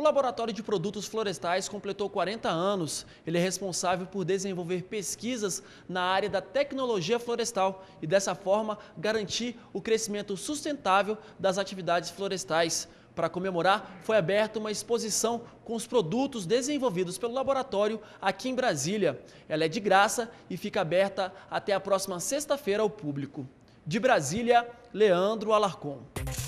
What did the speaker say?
Laboratório de Produtos Florestais completou 40 anos. Ele é responsável por desenvolver pesquisas na área da tecnologia florestal e, dessa forma, garantir o crescimento sustentável das atividades florestais. Para comemorar, foi aberta uma exposição com os produtos desenvolvidos pelo laboratório aqui em Brasília. Ela é de graça e fica aberta até a próxima sexta-feira ao público. De Brasília, Leandro Alarcon.